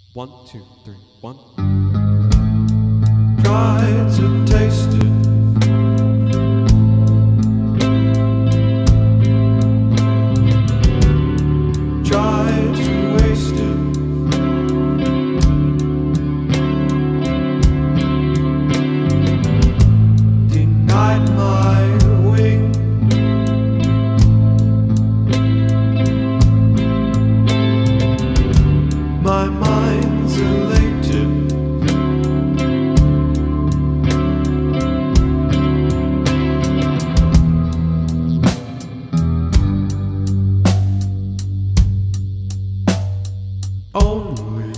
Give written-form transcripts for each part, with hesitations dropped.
1, 2, 3, 1. Try to taste it. Try to waste it. Denied my wing. My mind's elated. Only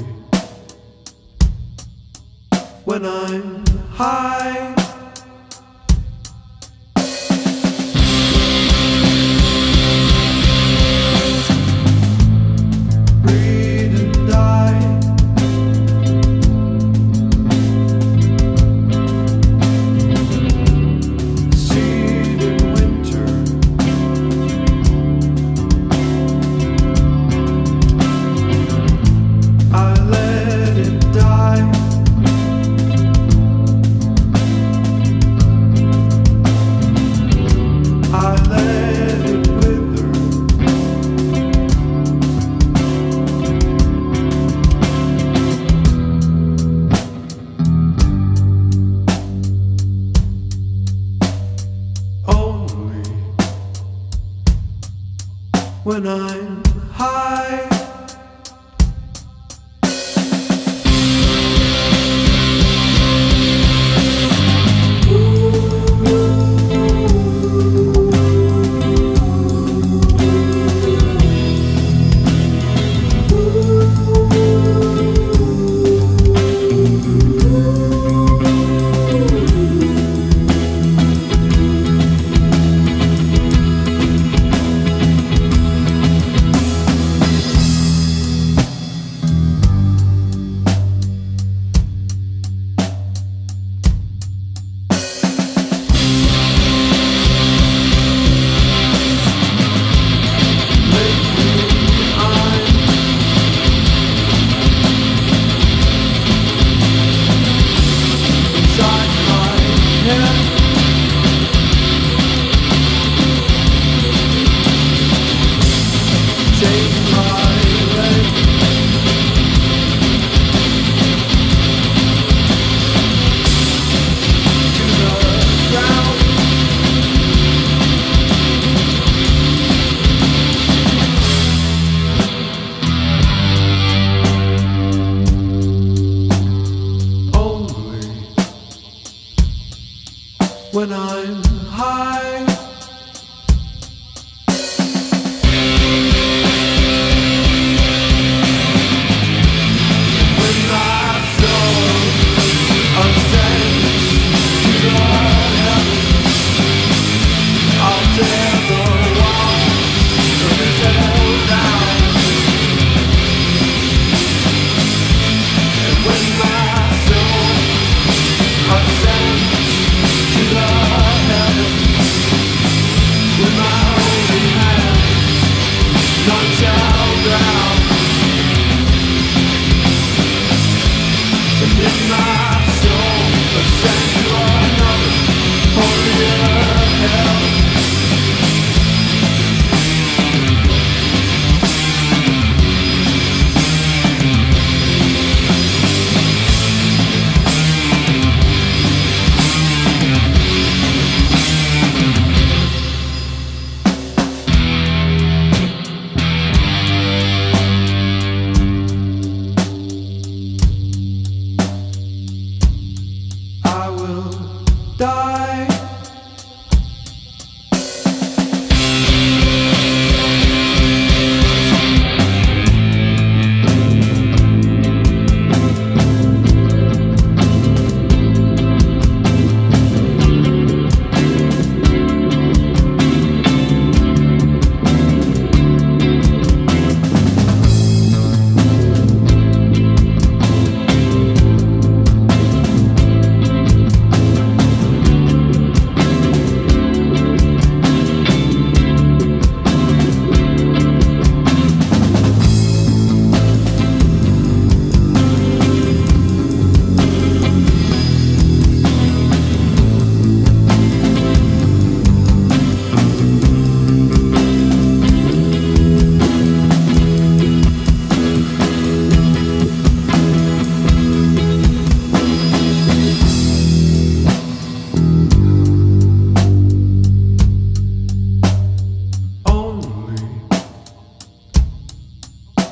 when I'm high. Breed and die. Seed in winter. I let it die. I let it wither. Only when I'm high. When I'm high. When my soul ascends to the heavens, I'll tear the walls of this hell down. And when my soul ascends to the heavens,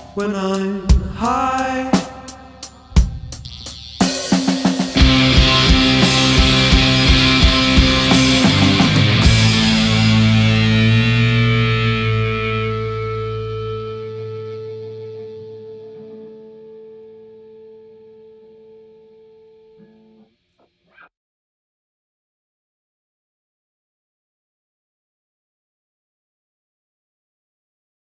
when I'm high.